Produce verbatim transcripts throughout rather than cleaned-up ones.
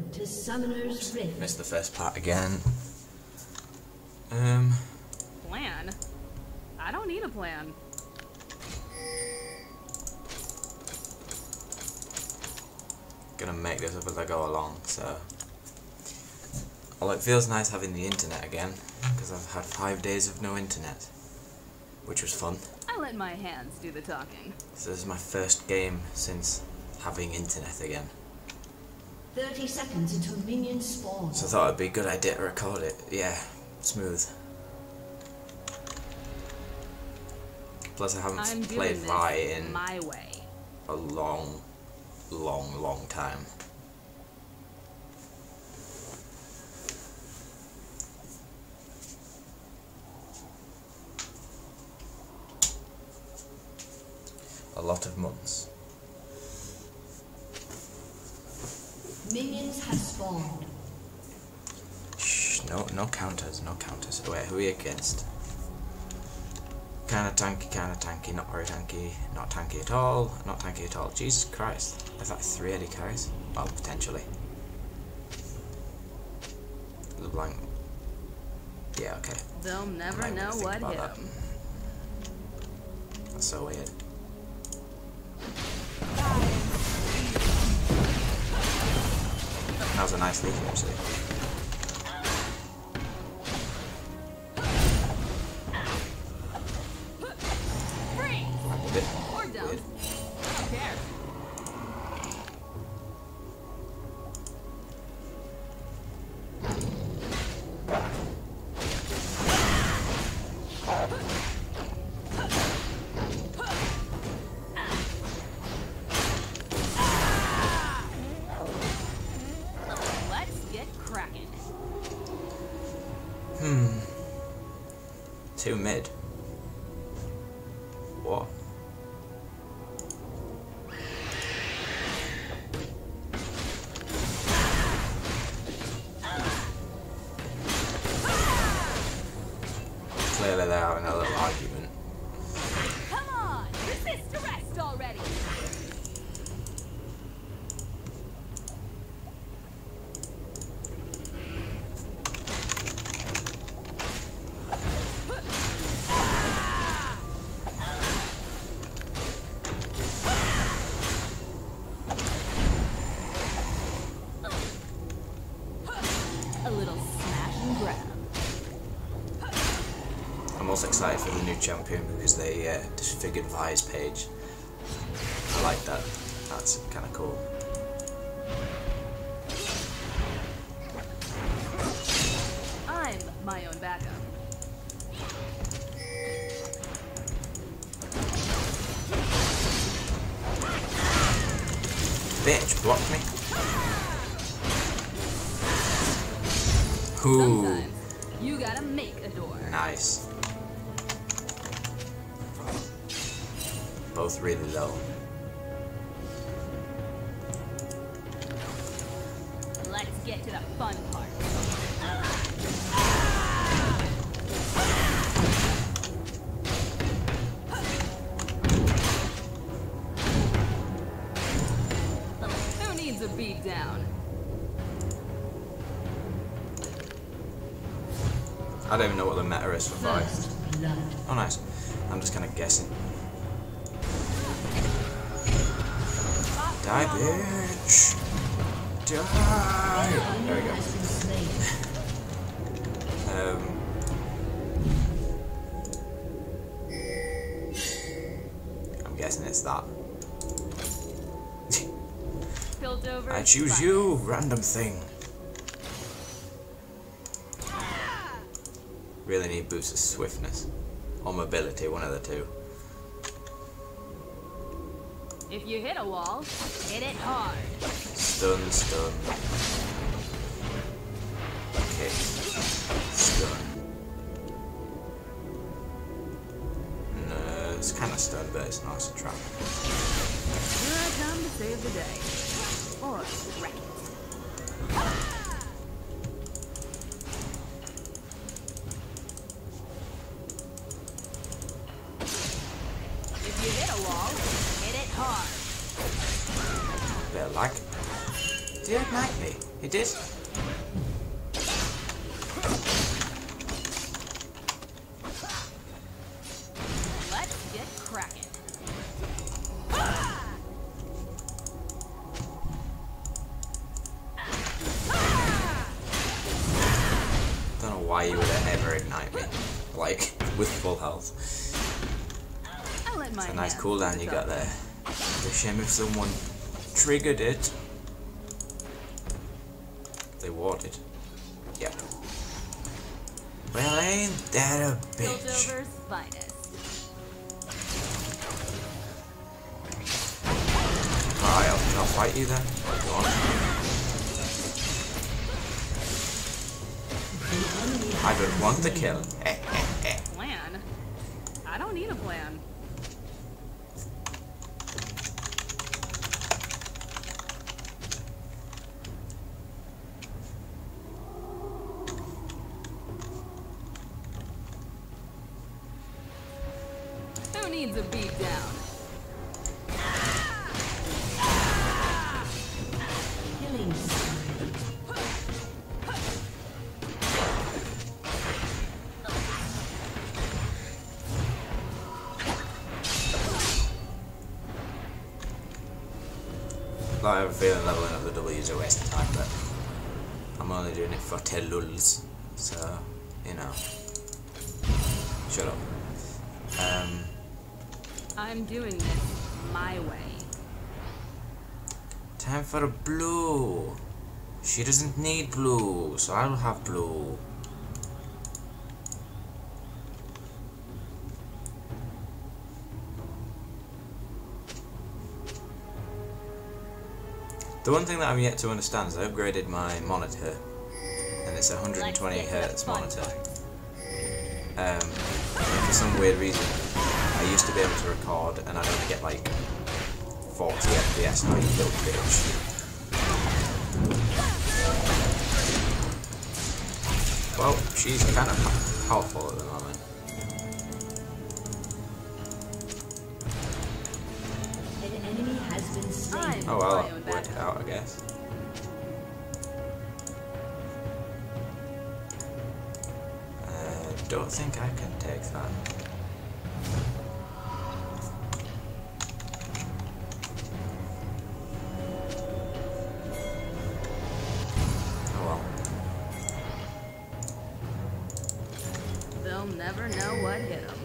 to Summoner's Rift. Missed the first part again. Um. Plan? I don't need a plan. Gonna make this up as I go along, so. Although it feels nice having the internet again, because I've had five days of no internet, which was fun. I let my hands do the talking. So this is my first game since having internet again. Thirty seconds until minions spawn. So I thought it'd be a good idea to record it. Yeah, smooth. Plus I haven't I'm played doing Vi this in my way. a long, long, long time. A lot of months. Minions have spawned. Shh, no, no counters, no counters. Wait, who are you against? Kinda tanky, kinda tanky, not very tanky, not tanky at all, not tanky at all. Jesus Christ, is that three A D carries? Well, potentially. The blank. Yeah, okay. They'll never I might know think what about hit that. 'em. That's so weird. That was a nice lead, actually. Free! A bit Or don't. weird. Who cares? Let's get cracking. Hmm. Two mid. What? Clearly they're having a little argument. Come on! Resist arrest already! A little smash and grab. I'm also excited for the new champion because they uh, disfigured Vi's page. I like that. That's kind of cool. I'm my own backup. Bitch, blocked me. Ooh, Sometimes you gotta make a door. nice. Both really low. Let's get to the fun part. Who needs a beat down? I don't even know what the meta is for Vi. First blood. Oh, nice. I'm just kind of guessing. Die, bitch! Die! There we go. Has been slain. Um, I'm guessing it's that. Built over. I choose you, random thing. Really need boosts of swiftness or mobility, one of the two. If you hit a wall, hit it hard. Stun, stun. Okay. Stun. No, it's kind of stun, but it's not as a trap. Here I come to save the day. Or wreck it. If you hit a wall, hit it hard. Bit of lag. Did it ignite me? He did? Let's get cracking. Don't know why you would ever ignite me, like, with full health. I let my It's a nice hands cooldown do you the got talking. there. It's a shame if someone triggered it. They warded. Yep. Well, ain't that a bitch? Piltover's finest. Alright, I'll, I'll fight you then. Go on. I don't want the kill. Eh, eh, eh. Plan? I don't need a plan. Who needs a beat down? Killing spree. I have a feeling leveling up the W is a waste of time, but I'm only doing it for ten lulz, so, you know. Shut up. Um, I'm doing this my way. time for a blue. She doesn't need blue, so I'll have blue. The one thing that I'm yet to understand is I upgraded my monitor, and it's a one hundred twenty hertz monitor. Um, for some weird reason, I used to be able to record, and I'd only get like forty F P S, now you little bitch. Well, she's kind of powerful at the moment. An enemy has been slain. Oh well, My own that worked backup. out, I guess. Uh, don't think I can take that. Oh well. They'll never know what hit them.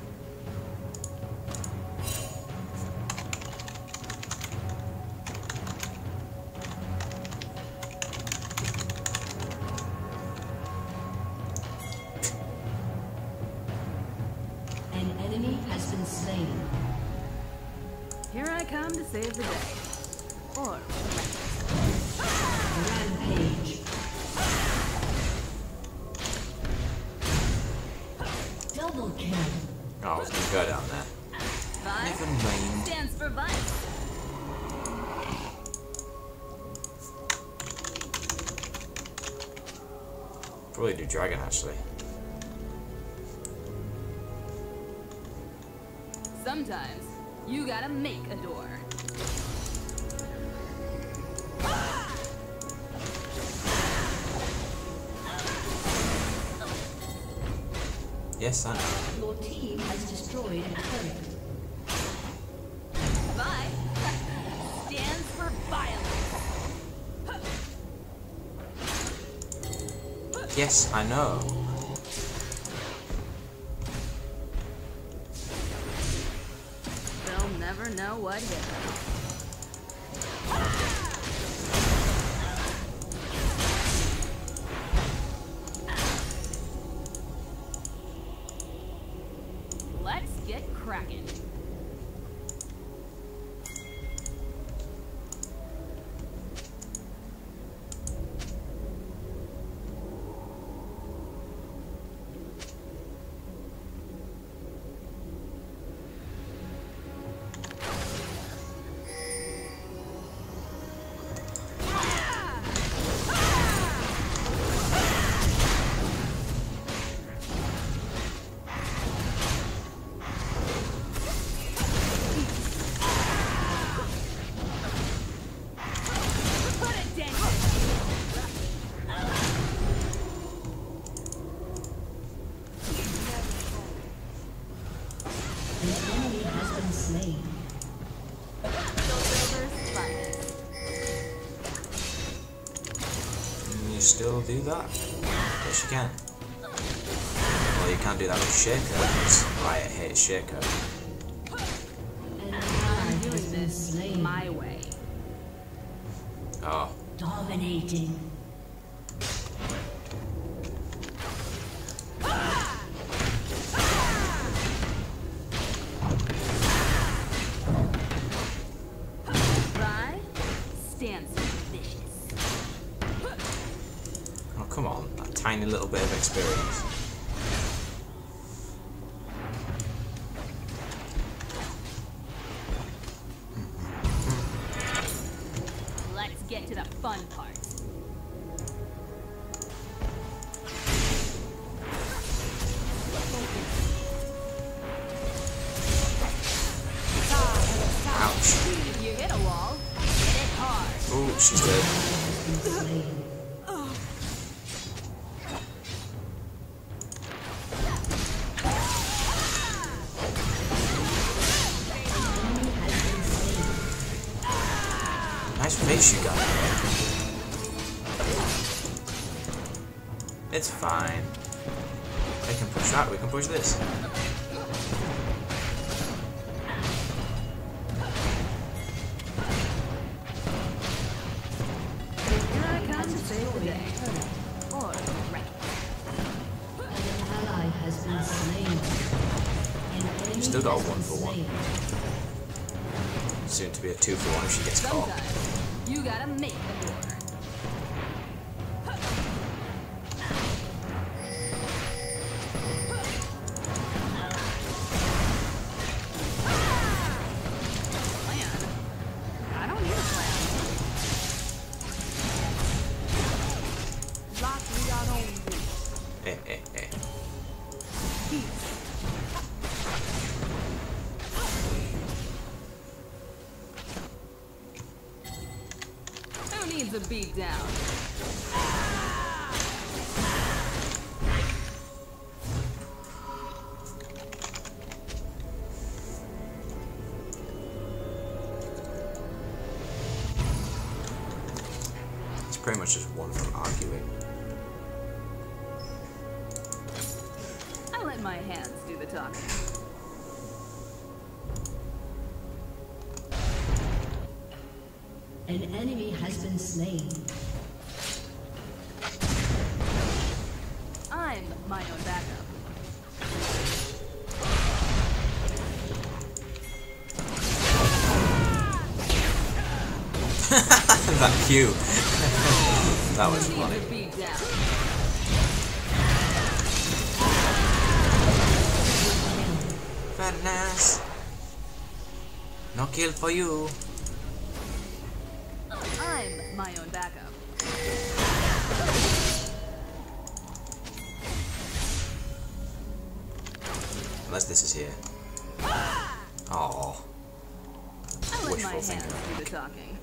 An enemy has been slain. Here I come to save the day. Or Rampage. Double kill. Oh, I was gonna go down there. Never Vice mind. stands for Vice. Probably do dragon actually. Sometimes you gotta make a door. Yes, I know. Your team has destroyed a turret. Vice stands for violence. Yes, I know. They'll never know what hit them. Let's get cracking. you still do that? Yes, you can. Well, you can't do that with Shaker, because Riot hates Shaker. I'm doing this my way. Oh. Dominating. Bye. Stand suspicious. Oh, come on. That tiny little bit of experience. Let's get to the fun part. Ouch. If you hit a wall, hit it hard. Oh, she's dead. Nice face you got. It's fine. They can push that, we can push this. Here I come to save the day. Or wreck it. An ally has been slain. An enemy Still got has one been for one. slain. Soon to be a two for one if she gets caught. Sometimes you gotta make the order. Plan? I don't need a plan. Lock we got on Eh, eh, eh. peace. Who needs a beat down? It's pretty much just one from arguing. I let my hands do the talking. An enemy has been slain. I'm my own backup. That cue. That was Who needs funny. a beat down? Very nice. No kill for you. I'm my own backup. Unless this is here. Oh. I let my Wishful hands thinking. do the talking.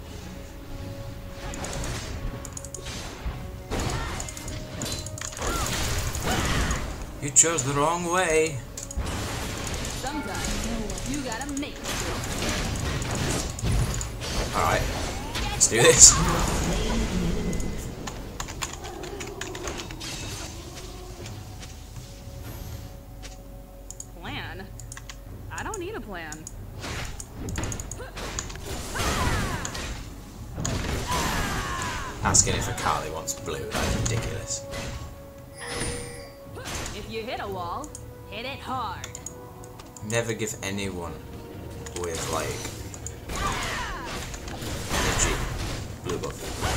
You chose the wrong way. Sometimes you gotta make it. Alright. Let's do this. Plan? I don't need a plan. Asking if a Carly wants blue, that's ridiculous. If you hit a wall, hit it hard. Never give anyone with, like, energy blue buff.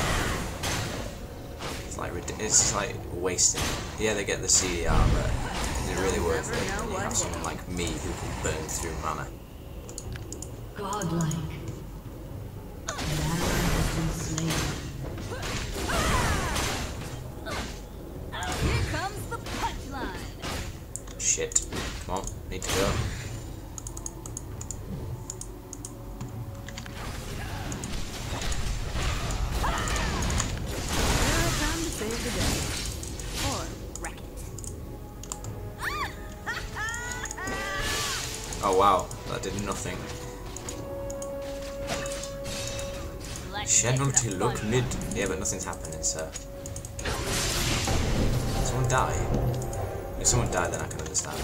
It's like, rid- it's just like wasting. Yeah, they get the C D R, but is it really worth it when you have someone like me who can burn through mana? Godlike. An ally has been slain. Here comes the punchline. Shit. Come on, need to go. Here I come to save the day. Or wreck it. Oh wow, that did nothing. Let's get to Penalty the look fun mid. part. Yeah, but nothing's happening, so die? If someone died, then I can understand.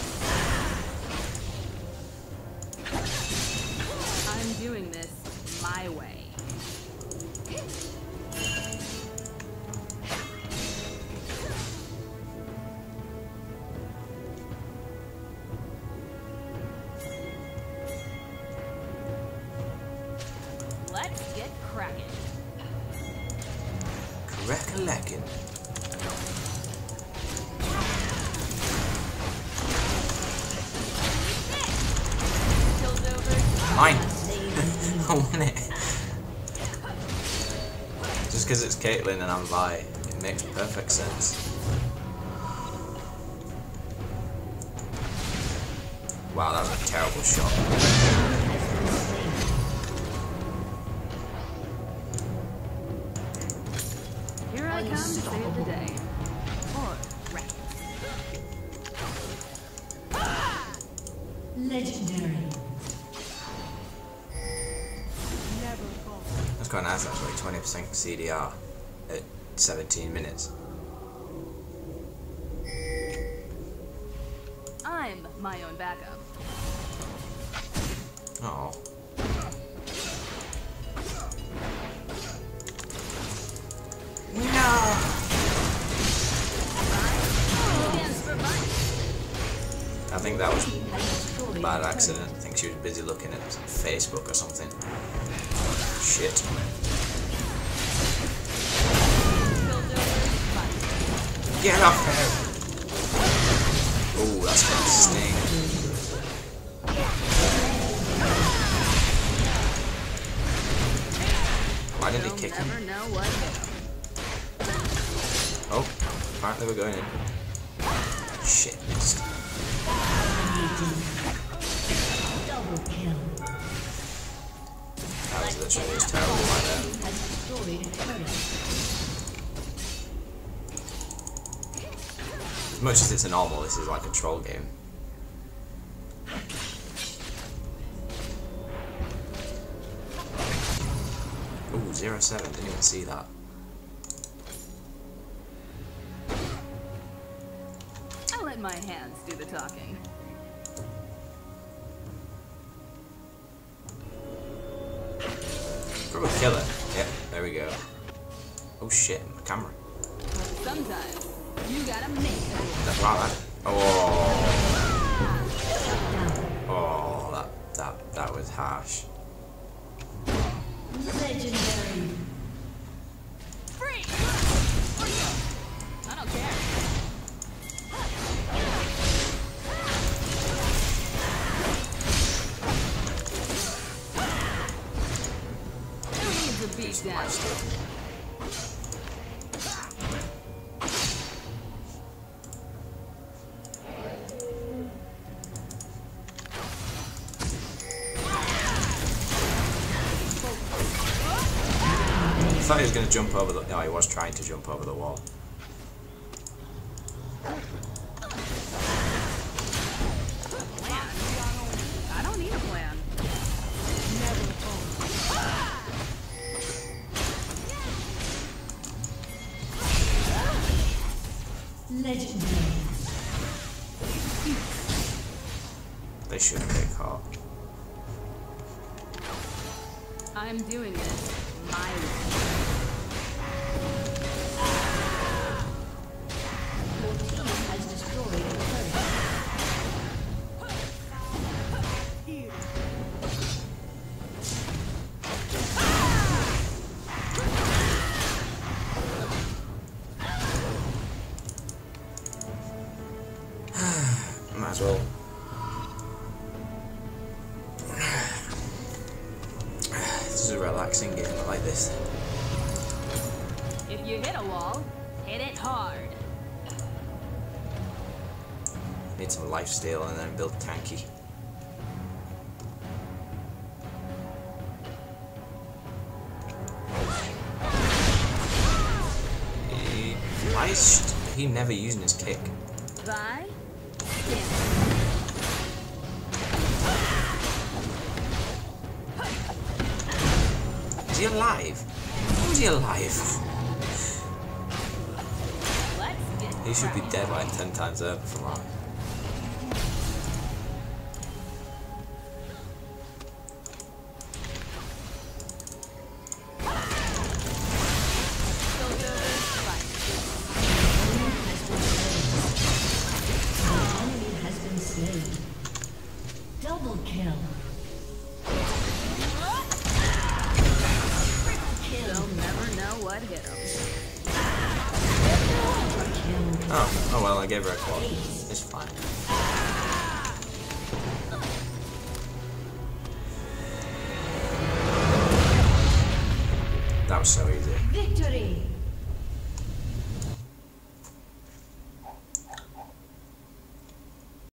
I'm doing this my way. Let's get cracking. Crack-a-lackin'. Mine! I want it! Just because it's Caitlyn and I'm Vi, it makes perfect sense. Wow, that was a terrible shot. Here I come to save the day. Or wreck it. Legendary. That's quite nice actually, twenty percent C D R at seventeen minutes. I'm my own backup. Oh. No! I think that was a bad accident. I think she was busy looking at Facebook or something. Shit. Get off her! Oh, that's gonna sting. Why didn't he kick him? Oh, apparently we're going in. Shit, missed. Double kill. That was literally just terrible right there. Has destroyed a turret. As much as it's a normal, this is like a troll game. Ooh, zero seven, didn't even see that. I'll let my hands do the talking. Probably kill it. Yep, there we go. Oh shit, my camera. Sometimes you gotta make it. That's right, man. Oh. Oh, that, that, that was harsh. Legendary. Free! I don't care. Who needs a beat down? I thought he was going to jump over the... No, he was trying to jump over the wall. Plan? I don't need a plan. Legendary. They shouldn't get caught. I'm doing this my way. Your team has destroyed a turret. Might as well. This is a relaxing game, I like this. If you hit a wall, hit it hard. Need some lifesteal and then build tanky. He, why is he never using his kick? Vi? Is he alive? How is he alive? Let's get He should be dead like ten times over from that. Double kill. They'll never know what hit them. Oh, oh well, I gave her a quad. It's fine. That was so easy.